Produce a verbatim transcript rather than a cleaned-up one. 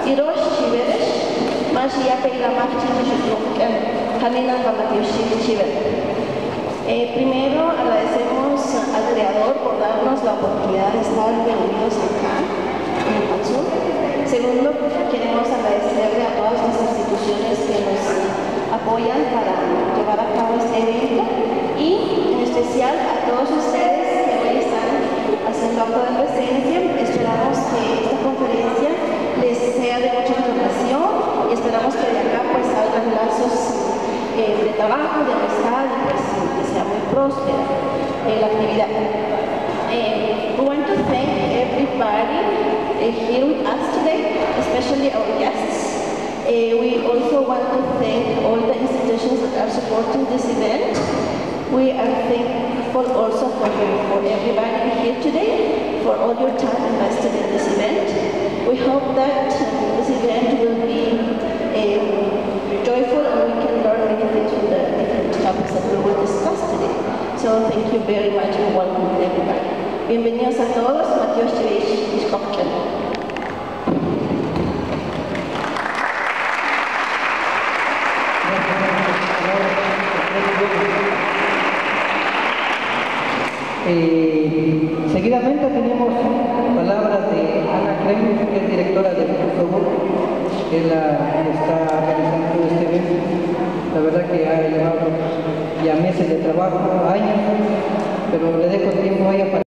Irosh Chiveres, Mashia Peila Marchino Chuchucan, Hanina Bamatioshi Chiveres. Eh, primero, agradecemos al Creador por darnos la oportunidad de estar reunidos acá en Patzún. Segundo, queremos agradecerle a todas las instituciones que nos apoyan para llevar a cabo este evento y en especial a todos ustedes que hoy están haciendo acto de presencia. Esperamos que esta conferencia les sea de mucha información y esperamos que de acá pues salgan lazos eh, de trabajo, de amistad y pues que sea muy próspera eh, la actividad. Eh, we want to thank everybody uh, here with us today, especially our guests. Uh, we also want to thank all the institutions that are supporting this event. We are thankful also for, for everybody here today, for all your time invested in this event. We hope that uh, this event will be uh, joyful and we can learn many things from the different topics that we will discuss today. So thank you very much and welcome everybody. Bienvenidos a todos, Mateo Estivish, Ishkokchen. Eh, seguidamente tenemos palabras de Ana Kreml, que es directora del Fútbol, que es la que está realizando este evento. La verdad que ha llevado ya meses de trabajo, años, pero le dejo tiempo a ella para